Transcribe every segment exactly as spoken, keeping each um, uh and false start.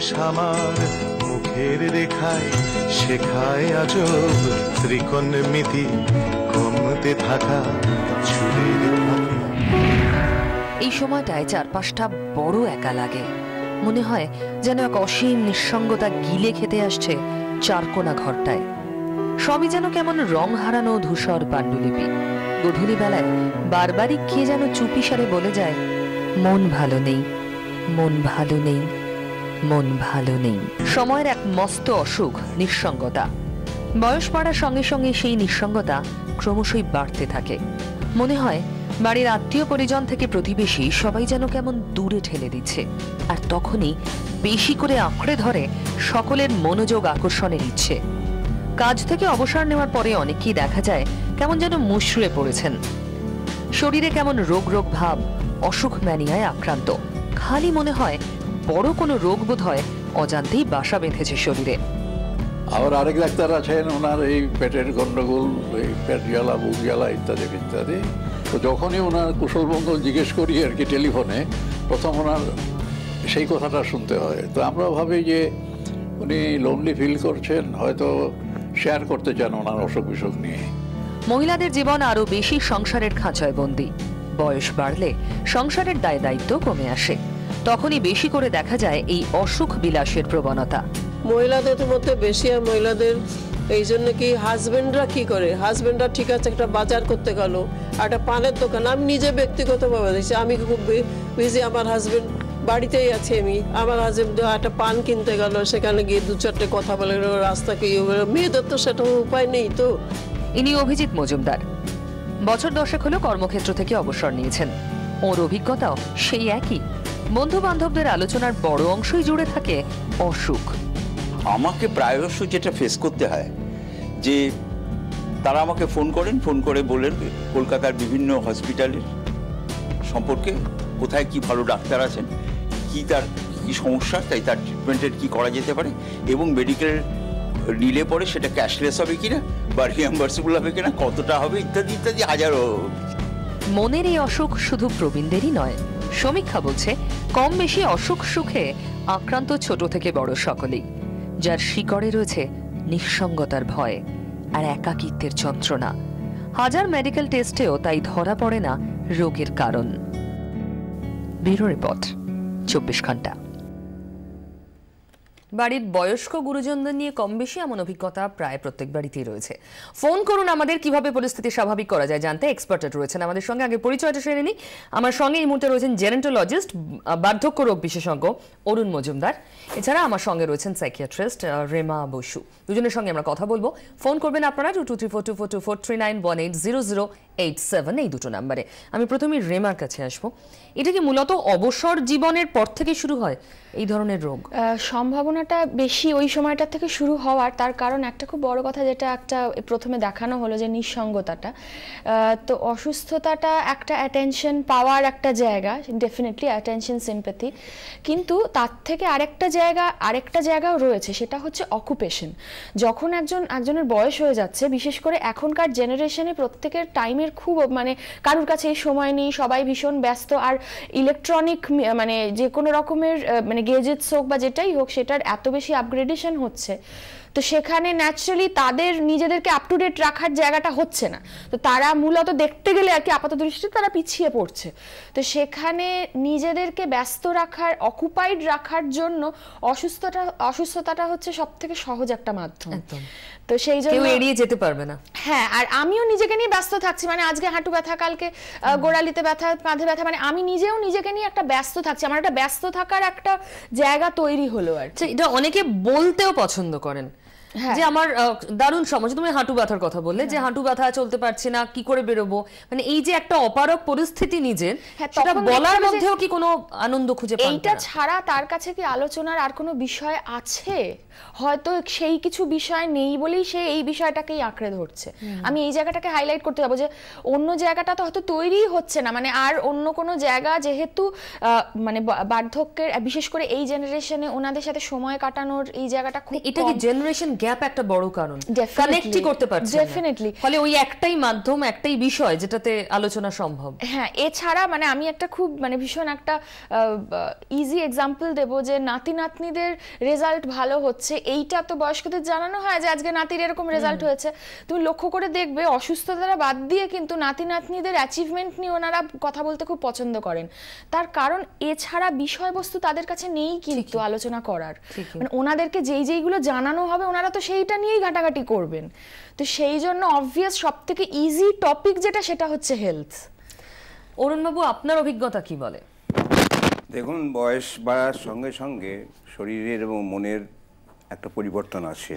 আমার মুখের রেখায় শেখায় আজব ত্রিকোণমিতি কমতে থাকা ছুরির মতো। এই সময়টায় চারপাশটা বড় একা লাগে, মনে হয় যেন এক অসীম নিঃসঙ্গতা গিলে খেতে আসছে চারকোনা ঘরটায়। সবই যেন কেমন রং হারানো ধূসর পাণ্ডুলিপি। গধূলি বেলায় বারবারই কে যেন চুপিসারে বলে যায়, মন ভালো নেই, মন ভালো নেই, মন ভালো নেই। সময়ের এক মস্ত অসুখ নিঃসঙ্গতা। বয়স বাড়ার সঙ্গে সঙ্গে সেই নিঃসঙ্গতা ক্রমশই বাড়তে থাকে। মনে হয় বাড়ির আত্মীয় পরিজন থেকে প্রতিবেশী সবাই যেন কেমন দূরে ঠেলে দিচ্ছে, আর তখনই বেশি করে আঁকড়ে ধরে সকলের মনোযোগ আকর্ষণের ইচ্ছে। কাজ থেকে অবসর নেওয়ার পরে অনেকেই দেখা যায় কেমন যেন মুষড়ে পড়েছেন। শরীরে কেমন রোগ রোগ ভাব, অসুখ ম্যানিয়ায় আক্রান্ত। খালি মনে হয় বড় কোনো রোগ বোধ হয় অজান্তেই বাসা বেঁধেছে শরীরে। আবার আরেক ডাক্তার আছেন, ওনার এই পেটের গন্ডগোল, এই পেট জ্বালা, বুক জ্বালা ইত্যাদি ইত্যাদি। তো যখনই ওনার কুশলমঙ্গল জিজ্ঞেস করি আর কি টেলিফোনে, প্রথম ওনার সেই কথাটা শুনতে হয়। তো আমরা ভাবি যে উনি লোনলি ফিল করছেন, হয়তো শেয়ার করতে চান ওনার অসুখ বিসুখ নিয়ে। মহিলাদের জীবন আরো বেশি সংসারের খাঁচায় বন্দী। বয়স বাড়লে সংসারের দায় দায়িত্ব কমে আসে, তখনই বেশি করে দেখা যায় এই অসুখ বিলাসের প্রবণতা। মহিলাদের মধ্যে বেশি। আর মহিলাদের এই জন্য কি হাজবেন্ডরা কি করে, হাজবেন্ডরা ঠিক আছে একটা বাজার করতে গেল, একটা পানের দোকান, আমি নিজে ব্যক্তিগতভাবে দেখছি, আমি খুব বিজি, আমার হাজবেন্ড বাড়িতেই আছে, আমি আমার হাজবেন্ড একটা পান কিনতে গেল, সেখানে গিয়ে দু চারটে কথা বলে রাস্তাকে, মেয়েদের তো সেটা উপায় নেই। তো ইনি অভিজিৎ মজুমদার। বছর দশেক হলো কর্মক্ষেত্র থেকে অবসর নিয়েছেন। ওর অভিজ্ঞতাও সেই একই। বন্ধু বান্ধবদের আলোচনার বড় অংশই জুড়ে থাকে অসুখ। আমাকে প্রায়শ যেটা ফেস করতে হয় যে তারা আমাকে ফোন করেন, ফোন করে বলেন কলকাতার বিভিন্ন হসপিটালের সম্পর্কে, কোথায় কি ভালো ডাক্তার আছেন, কি তার কি সমস্যা, তাই তার ট্রিটমেন্টের কি করা যেতে পারে, এবং মেডিকেল নিলে পরে সেটা ক্যাশলেস হবে কিনা বা রিএম্বার্সেবল হবে কিনা, কতটা হবে, ইত্যাদি ইত্যাদি হাজারো। মনের এই অসুখ শুধু প্রবীণদেরই নয়, সমীক্ষা বলছে কম বেশি অসুখ সুখে আক্রান্ত ছোট থেকে বড় সকলেই, যার শিকড়ে রয়েছে নিঃসঙ্গতার ভয় আর একাকিত্বের যন্ত্রণা। হাজার মেডিকেল টেস্টেও তাই ধরা পড়ে না রোগের কারণ। ব্যুরো রিপোর্ট, চব্বিশ ঘন্টা। বাড়ির বয়স্ক গুরুজনদের নিয়ে কম বেশি এমন অভিজ্ঞতা প্রায় প্রত্যেক বাড়িতেই রয়েছে। ফোন করুন আমাদের, কিভাবে পরিস্থিতি স্বাভাবিক করা যায় জানতে এক্সপার্ট রয়েছেন আমাদের সঙ্গে। আগে পরিচয়টা সেরে নিই। আমার সঙ্গে এই মুহূর্তে রয়েছেন জেরন্টোলজিস্ট, বার্ধক্য রোগ বিশেষজ্ঞ অরুণ মজুমদার। এছাড়া আমার সঙ্গে রয়েছেন সাইকিয়াট্রিস্ট রেমা বসু। দুজনের সঙ্গে আমরা কথা বলবো। ফোন করবেন আপনারা two two three four two four two four three nine one eight zero zero eight seven এই দুটো নাম্বারে। আমি প্রথমে রেমার কাছে আসবো। এটা কি মূলত অবসর জীবনের পর থেকে শুরু হয় এই ধরনের রোগ? সম্ভাবনাটা বেশি ওই সময়টা থেকে শুরু হওয়ার। তার কারণ একটা খুব বড় কথা, যেটা একটা প্রথমে দেখানো হলো যে নিঃসঙ্গতাটা, তো অসুস্থতাটা একটা অ্যাটেনশন পাওয়ার একটা জায়গা, ডেফিনেটলি অ্যাটেনশন, সিম্প্যাথি, কিন্তু তার থেকে আরেকটা জায়গা আরেকটা জায়গাও রয়েছে, সেটা হচ্ছে অকুপেশন। যখন একজন একজনের বয়স হয়ে যাচ্ছে, বিশেষ করে এখনকার জেনারেশনে প্রত্যেকের টাইমের খুব মানে কারোর কাছে এই সময় নেই, সবাই ভীষণ ব্যস্ত, আর ইলেকট্রনিক মানে যে কোনো রকমের মানে গেজেটস হোক বা যেটাই হোক সেটার এত বেশি আপগ্রেডেশন হচ্ছে, তো সেখানে ন্যাচারালি তাদের নিজেদেরকে আপ টু ডেট রাখার জায়গাটা হচ্ছে না। তো তারা মূলত দেখতে গেলে আর কি আপাত দৃষ্টিতে তারা পিছিয়ে পড়ছে। তো সেখানে নিজেদেরকে ব্যস্ত রাখার, অকুপাইড রাখার জন্য অসুস্থতা অসুস্থতাটা হচ্ছে সব থেকে সহজ একটা মাধ্যম। তো সেই জন্য এড়িয়ে যেতে পারবে না। হ্যাঁ, আর আমিও নিজেকে নিয়ে ব্যস্ত থাকছি, মানে আজকে হাঁটু ব্যথা, কালকে গোড়ালিতে ব্যথা, কাঁধে ব্যথা, মানে আমি নিজেও নিজেকে নিয়ে একটা ব্যস্ত থাকছি, আমার একটা ব্যস্ত থাকার একটা জায়গা তৈরি হলো। আর এটা অনেকে বলতেও পছন্দ করেন যে আমার দারুণ সমস্যা। তুমি হাঁটু ব্যথার কথা বললে, যে হাঁটু ব্যথা, চলতে পারছি না, কি করে বেরোবো, মানে এই যে একটা অপারক পরিস্থিতি নিজের, সেটা বলার মধ্যেও কি কোনো আনন্দ খুঁজে পান? এইটা ছাড়া তার কাছে কি আলোচনার আর কোনো বিষয় আছে? হয়তো সেই কিছু বিষয় নেই বলেই সে এই বিষয়টাকেই আঁকড়ে ধরছে। আমি এই জায়গাটাকে হাইলাইট করতে যাবো যে অন্য জায়গাটা তো হয়তো তৈরিই হচ্ছে না, মানে আর অন্য কোনো জায়গা যেহেতু মানে বার্ধক্যের বিশেষ করে এই জেনারেশনে ওনাদের সাথে সময় কাটানোর এই জায়গাটা খুব, এটা কি জেনারেশন গ্যাপ একটা বড় কারণ? কানেক্টই করতে পারছে না ডেফিনেটলি, ফলে ওই একটাই মাধ্যম একটাই বিষয় যেটাতে আলোচনা সম্ভব। হ্যাঁ, এছাড়া মানে আমি একটা খুব মানে ভীষণ একটা ইজি এক্সাম্পল দেবো যে নাতি নাতনিদের রেজাল্ট ভালো হচ্ছে, এইটা তো বয়স্কদের জানানো হয় যে আজকে নাতির এরকম রেজাল্ট হয়েছে। তুমি লক্ষ্য করে দেখবে অসুস্থতাটা বাদ দিয়ে কিন্তু নাতি নাতনিদের অ্যাচিভমেন্ট নিয়ে ওনারা কথা বলতে খুব পছন্দ করেন। তার কারণ এছাড়া বিষয়বস্তু তাদের কাছে নেই কিন্তু আলোচনা করার, মানে ওনাদেরকে যেই যেইগুলো জানানো হবে ওনারা তো সেইটা নিয়েই ঘাটাঘাটি করবেন। তো সেই জন্য অবভিয়াস সব থেকে ইজি টপিক যেটা সেটা হচ্ছে হেলথ। অরুণবাবু, আপনার অভিজ্ঞতা কি বলে? দেখুন, বয়স বাড়ার সঙ্গে সঙ্গে শরীরের এবং মনের একটা পরিবর্তন আসে,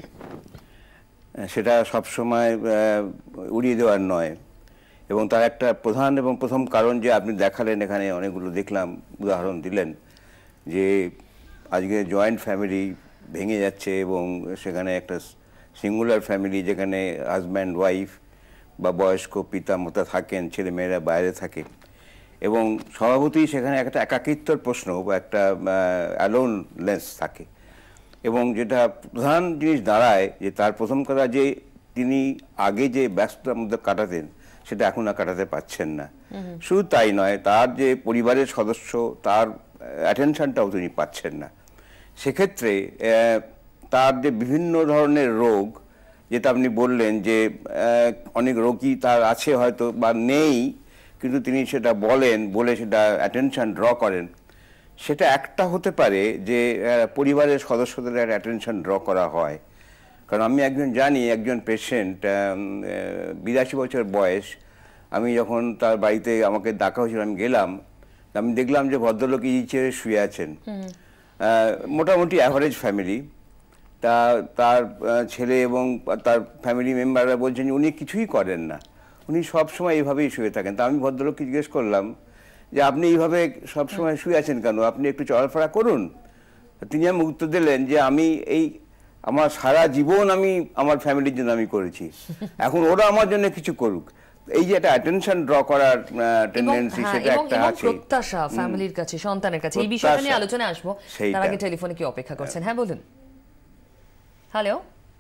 সেটা সবসময় উড়িয়ে দেওয়ার নয়। এবং তার একটা প্রধান এবং প্রথম কারণ যে আপনি দেখালেন, এখানে অনেকগুলো দেখলাম, উদাহরণ দিলেন যে আজকে জয়েন্ট ফ্যামিলি ভেঙে যাচ্ছে এবং সেখানে একটা সিঙ্গুলার ফ্যামিলি যেখানে হাজব্যান্ড ওয়াইফ বা বয়স্ক পিতা মাতা থাকেন, ছেলে মেয়েরা বাইরে থাকে এবং স্বভাবতই সেখানে একটা একাকিত্বর প্রশ্ন বা একটা অ্যালোননেস থাকে। এবং যেটা প্রধান জিনিস দাঁড়ায় যে তার প্রথম কথা যে তিনি আগে যে ব্যস্ততার মধ্যে কাটাতেন সেটা এখন আর কাটাতে পারছেন না। শুধু তাই নয়, তার যে পরিবারের সদস্য তার অ্যাটেনশনটাও তিনি পাচ্ছেন না। সেক্ষেত্রে তার যে বিভিন্ন ধরনের রোগ, যেটা আপনি বললেন যে অনেক রোগী তার আছে হয়তো বা নেই, কিন্তু তিনি সেটা বলেন, বলে সেটা অ্যাটেনশন ড্র করেন, সেটা একটা হতে পারে যে পরিবারের সদস্যদের একটা অ্যাটেনশন ড্র করা হয়। কারণ আমি একজন জানি, একজন পেশেন্ট বিরাশি বছর বয়স, আমি যখন তার বাড়িতে আমাকে ডাকা হয়েছিল, আমি গেলাম, আমি দেখলাম যে ভদ্রলোক এই চেয়ারে শুয়ে আছেন। মোটামুটি অ্যাভারেজ ফ্যামিলি, তা তার ছেলে এবং তার ফ্যামিলি মেম্বাররা বলছেন উনি কিছুই করেন না, উনি সবসময় এইভাবেই শুয়ে থাকেন। তা আমি ভদ্রলোককে জিজ্ঞেস করলাম যে আপনি এইভাবে সবসময় শুয়ে আছেন কেন, আপনি একটু চলাফেরা করুন। তিনি আমি উত্তর দিলেন যে আমি এই আমার সারা জীবন আমি আমার ফ্যামিলির জন্য আমি করেছি, এখন ওরা আমার জন্য কিছু করুক। এই যে একটা অ্যাটেনশন ড্র করার টেন্ডেন্সি, সেটা একটা আছে, প্রত্যাশা ফ্যামিলির কাছে, সন্তানের কাছে। এই বিষয়টা নিয়ে আলোচনায় আসবো, তার আগে টেলিফোনে কি অপেক্ষা করছেন? হ্যাঁ বলুন। হ্যালো,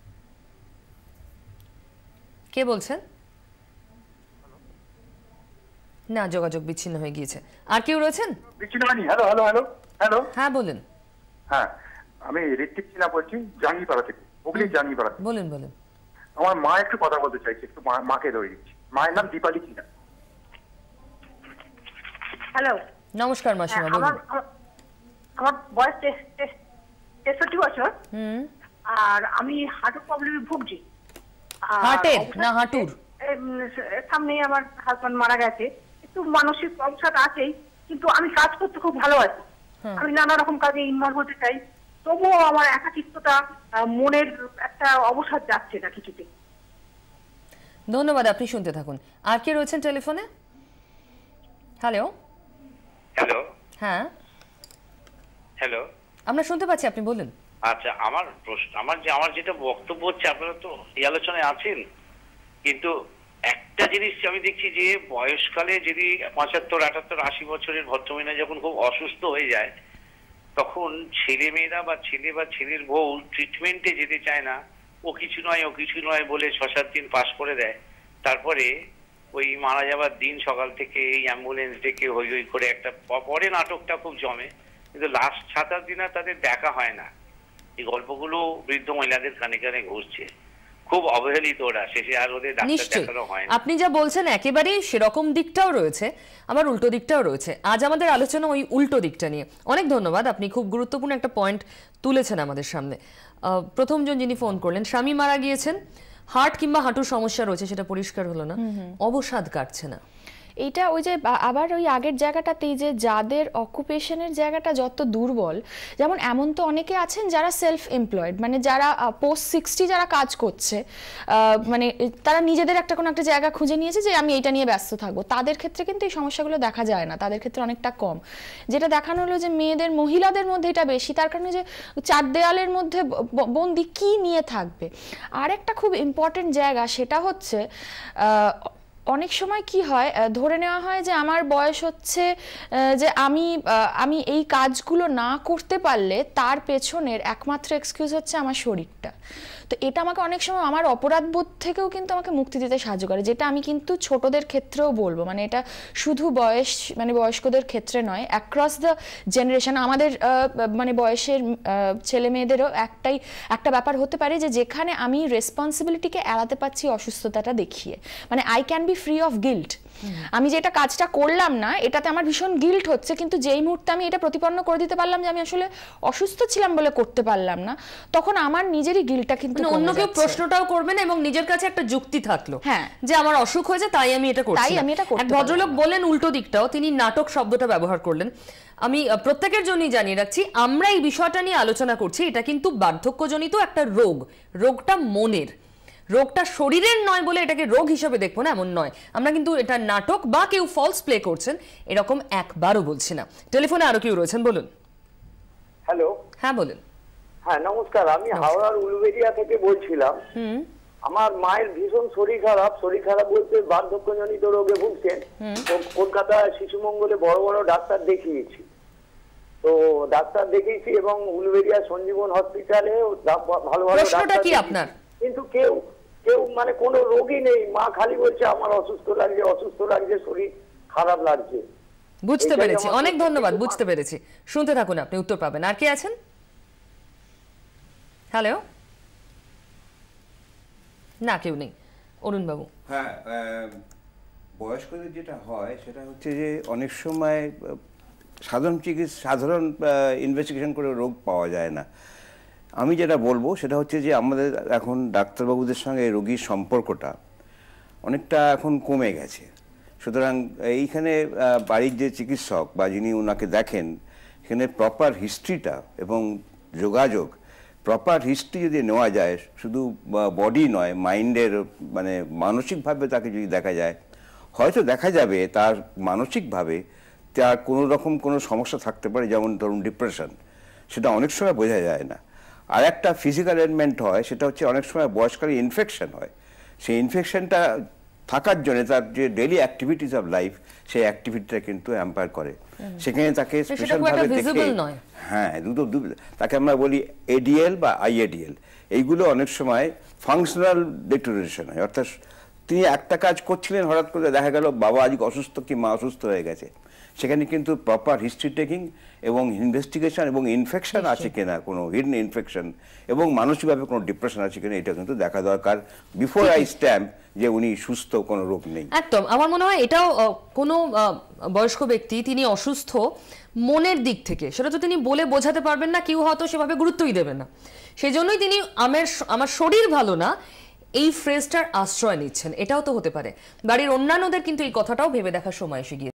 কে বলছেন? না, যোগাযোগ বিচ্ছিন্ন হয়ে গিয়েছে। আর কেউ রয়েছেন? বিচ্ছিন্ন হয়নি। হ্যালো হ্যালো হ্যালো হ্যালো হ্যাঁ বলুন। হ্যাঁ, আমি ঋত্বিক সিনহা বলছি, জাঙ্গিপাড়া থেকে, হুগলি জাঙ্গিপাড়া। বলুন বলুন। আমার মা একটু কথা বলতে চাইছে, একটু মাকে ধরে দিচ্ছি। মায়ের নাম দীপালি সিনহা। হ্যালো, নমস্কার মাসিমা, বলুন। আমার আমার বয়স তেষট্টি বছর, আর আমি হাঁটু প্রবলেমে ভুগছি। হার্টের না হাঁটুর? সামনেই আমার হাজবেন্ড মারা গেছে, একটু মানসিক অবসাদ আছেই, কিন্তু আমি কাজ করতে খুব ভালো আছি। আমি নানা রকম কাজে ইনভলভ হতে চাই, তবুও আমার একাকিত্বটা, মনের একটা অবসাদ যাচ্ছে না কিছুতে। ধন্যবাদ, আপনি শুনতে থাকুন। আর কে রয়েছেন টেলিফোনে? হ্যালো হ্যালো হ্যাঁ হ্যালো আমরা শুনতে পাচ্ছি, আপনি বলুন। আচ্ছা, আমার প্রশ্ন, আমার যে আমার যেটা বক্তব্য হচ্ছে, আপনারা তো এই আলোচনায় আছেন, কিন্তু একটা জিনিস আমি দেখছি যে বয়সকালে যদি পঁচাত্তর আটাত্তর আশি বছরের ভদ্রমহিলা যখন খুব অসুস্থ হয়ে যায়, তখন ছেলে মেয়েরা বা ছেলে বা ছেলের বউ ট্রিটমেন্টে যেতে চায় না, ও কিছু নয় ও কিছু নয় বলে ছ সাত দিন পাস করে দেয়। তারপরে ওই মারা যাবার দিন সকাল থেকে এই অ্যাম্বুলেন্স ডেকে হই হই করে একটা পরে নাটকটা খুব জমে, কিন্তু লাস্ট সাত আট দিন আর তাদের দেখা হয় না। এই গল্পগুলো বৃদ্ধ মহিলাদের কানে কানে ঘুরছে, খুব অবহেলিত ওরা, শেষে আর ওদের ডাক্তার দেখানো হয় না। আপনি যা বলছেন একেবারেই সেরকম দিকটাও রয়েছে, আবার উল্টো দিকটাও রয়েছে। আজ আমাদের আলোচনা ওই উল্টো দিকটা নিয়ে। অনেক ধন্যবাদ, আপনি খুব গুরুত্বপূর্ণ একটা পয়েন্ট তুলেছেন আমাদের সামনে। প্রথমজন যিনি ফোন করলেন, স্বামী মারা গিয়েছেন, হার্ট কিংবা হাঁটুর সমস্যা রয়েছে, সেটা পরিষ্কার হলো না, অবসাদ কাটছে না। এইটা ওই যে আবার ওই আগের জায়গাটাতেই যে যাদের অকুপেশনের জায়গাটা যত দুর্বল, যেমন এমন তো অনেকে আছেন যারা সেলফ এমপ্লয়েড, মানে যারা পোস্ট সিক্সটি যারা কাজ করছে, মানে তারা নিজেদের একটা কোনো একটা জায়গা খুঁজে নিয়েছে যে আমি এটা নিয়ে ব্যস্ত থাকবো, তাদের ক্ষেত্রে কিন্তু এই সমস্যাগুলো দেখা যায় না, তাদের ক্ষেত্রে অনেকটা কম। যেটা দেখানো হলো যে মেয়েদের মহিলাদের মধ্যে এটা বেশি, তার কারণে যে চার দেয়ালের মধ্যে বন্দি কি নিয়ে থাকবে। আর একটা খুব ইম্পর্টেন্ট জায়গা সেটা হচ্ছে অনেক সময় কি হয়, ধরে নেওয়া হয় যে আমার বয়স হচ্ছে যে আমি আমি এই কাজগুলো না করতে পারলে তার পেছনের একমাত্র এক্সকিউজ হচ্ছে আমার শরীরটা। তো এটা আমাকে অনেক সময় আমার অপরাধ বোধ থেকেও কিন্তু আমাকে মুক্তি দিতে সাহায্য করে, যেটা আমি কিন্তু ছোটদের ক্ষেত্রেও বলবো, মানে এটা শুধু বয়স মানে বয়স্কদের ক্ষেত্রে নয়, অ্যাক্রস দ্য জেনারেশন আমাদের মানে বয়সের ছেলে মেয়েদেরও একটাই একটা ব্যাপার হতে পারে যে যেখানে আমি রেসপন্সিবিলিটিকে এড়াতে পারছি অসুস্থতাটা দেখিয়ে, মানে I can be free of guilt. আমি যেটা কাজটা করলাম না এটাতে আমার ভীষণ গিল্ট হচ্ছে, কিন্তু যেই মুহূর্তে আমি এটা প্রতিপন্ন করে দিতে পারলাম যে আমি আসলে অসুস্থ ছিলাম বলে করতে পারলাম না, তখন আমার নিজেরই গিল্টটা কিন্তু অন্য কেউ প্রশ্নটাও করবে না এবং নিজের কাছে একটা যুক্তি থাকলো হ্যাঁ যে আমার অসুখ হয়েছে তাই আমি এটা করছি, তাই আমি এটা করতে এক ভদ্রলোক বললেন উল্টো দিকটাও, তিনি নাটক শব্দটা ব্যবহার করলেন। আমি প্রত্যেকের জন্যই জানিয়ে রাখছি আমরা এই বিষয়টা নিয়ে আলোচনা করছি, এটা কিন্তু বার্ধক্যজনিত একটা রোগ, রোগটা মনের, রোগটা শরীরের নয় বলে এটাকে রোগ হিসেবে দেখবো না এমন নয়। আমরা কিন্তু এটা নাটক বা কেউ ফলস প্লে করছেন এরকম একবারও বলছি না। টেলিফোনে আরো কেউ রয়েছেন, বলুন। হ্যালো, হ্যাঁ বলুন। হ্যাঁ নমস্কার, আমি হাওড়ার উলুবেড়িয়া থেকে বলছিলাম। হুম, আমার মায়ের ভীষণ শরীর খারাপ, শরীর খারাপ বলতে বার্ধক্যজনিত রোগে ভুগছেন। কলকাতায় শিশু মঙ্গলে বড় বড় ডাক্তার দেখিয়েছি, তো ডাক্তার দেখিয়েছি এবং উলুবেড়িয়া সঞ্জীবন হসপিটালে ভালো ভালো প্রশ্নটা কি আপনার? কিন্তু কেউ কেউ মানে কোনো রোগী নেই, মা খালি বলছে আমার অসুস্থ লাগছে অসুস্থ লাগছে শরীর খারাপ লাগছে। বুঝতে পেরেছি, অনেক ধন্যবাদ, বুঝতে পেরেছি। শুনতে থাকুন, আপনি উত্তর পাবেন। আর কে আছেন? হ্যালো, না কেউ নেই। অরুণ বাবু। হ্যাঁ, বয়স্কদের যেটা হয় সেটা হচ্ছে যে অনেক সময় সাধারণ চিকিৎসা সাধারণ ইনভেস্টিগেশন করে রোগ পাওয়া যায় না। আমি যেটা বলবো সেটা হচ্ছে যে আমাদের এখন ডাক্তারবাবুদের সঙ্গে রোগীর সম্পর্কটা অনেকটা এখন কমে গেছে। সুতরাং এইখানে বাড়ির যে চিকিৎসক বা যিনি ওনাকে দেখেন এখানে প্রপার হিস্ট্রিটা এবং যোগাযোগ, প্রপার হিস্ট্রি যদি নেওয়া যায়, শুধু বডি নয় মাইন্ডের মানে মানসিকভাবে তাকে যদি দেখা যায়, হয়তো দেখা যাবে তার মানসিকভাবে তার কোনো রকম কোনো সমস্যা থাকতে পারে, যেমন ধরুন ডিপ্রেশন, সেটা অনেক সময় বোঝা যায় না। আর একটা ফিজিক্যাল এলিমেন্ট হয়, সেটা হচ্ছে অনেক সময় বয়সকালে ইনফেকশন হয়, সেই ইনফেকশনটা থাকার জন্য তার যে ডেইলি অ্যাক্টিভিটিস অফ লাইফ সেই অ্যাক্টিভিটিটা কিন্তু হ্যাম্পার করে, সেখানে তাকে স্পেশালভাবে দেখে হ্যাঁ দুটো তাকে আমরা বলি এডিএল বা আইএডিএল, এইগুলো অনেক সময় ফাংশনাল ডিটোরিয়েশন হয়, অর্থাৎ তিনি একটা কাজ করছিলেন হঠাৎ করে দেখা গেল বাবা আজকে অসুস্থ কি মা অসুস্থ হয়ে গেছে, সেখানে কিন্তু প্রপার হিস্ট্রি টেকিং এবং ইনভেস্টিগেশন এবং ইনফেকশন আছে কিনা, কোনো হিডেন ইনফেকশন এবং মানসিকভাবে কোনো ডিপ্রেশন আছে কিনা, এটা কিন্তু দেখা দরকার বিফোর আই স্ট্যাম্প যে উনি সুস্থ, কোনো রোগ নেই। একদম, আমার মনে হয় এটাও কোনো বয়স্ক ব্যক্তি তিনি অসুস্থ মনের দিক থেকে, সেটা তো তিনি বলে বোঝাতে পারবেন না, কেউ হয়তো সেভাবে গুরুত্বই দেবেন না, সেই জন্যই তিনি আমার আমার শরীর ভালো না এই ফ্রেজটার আশ্রয় নিচ্ছেন। এটাও তো হতে পারে। বাড়ির অন্যান্যদের কিন্তু এই কথাটাও ভেবে দেখার সময় এসে গিয়েছে।